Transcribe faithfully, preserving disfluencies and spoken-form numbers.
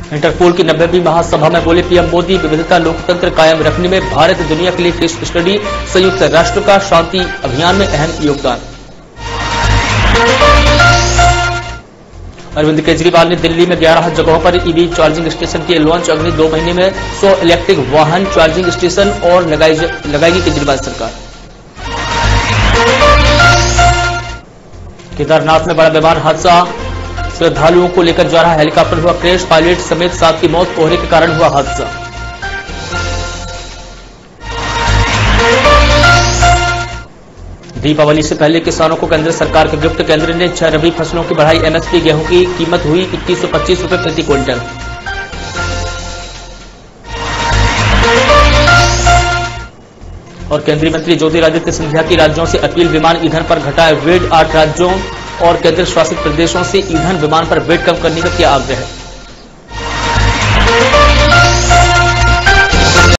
Interpole की नब्बेवीं महासभा में बोले पीएम मोदी, विविधता लोकतंत्र कायम रखने में भारत दुनिया के लिए केस स्टडी, संयुक्त राष्ट्र का शांति अभियान में अहम योगदान। अरविंद केजरीवाल ने दिल्ली में ग्यारह जगहों पर ईवी चार्जिंग स्टेशन किए लॉन्च। अगले दो महीने में सौ इलेक्ट्रिक वाहन चार्जिंग स्टेशन और लगाएगी केजरीवाल सरकार। केदारनाथ में बड़ा विमान हादसा, श्रद्धालुओं को लेकर जा रहा हेलीकॉप्टर हुआ क्रैश, पायलट समेत सात की मौत, कोहरे के कारण हुआ हादसा। दीपावली से पहले किसानों को केंद्र सरकार के गिफ्ट। केंद्र ने छह रबी फसलों की बढ़ाई एमएसपी। गेहूं की कीमत हुई इक्कीस सौ पच्चीस रुपए प्रति क्विंटल। और केंद्रीय मंत्री ज्योतिरादित्य सिंधिया की राज्यों से अपील, विमान ईंधन पर घटाए वेट। आठ राज्यों और केंद्र शासित प्रदेशों से ईंधन विमान पर वेट कम करने का किया आग्रह।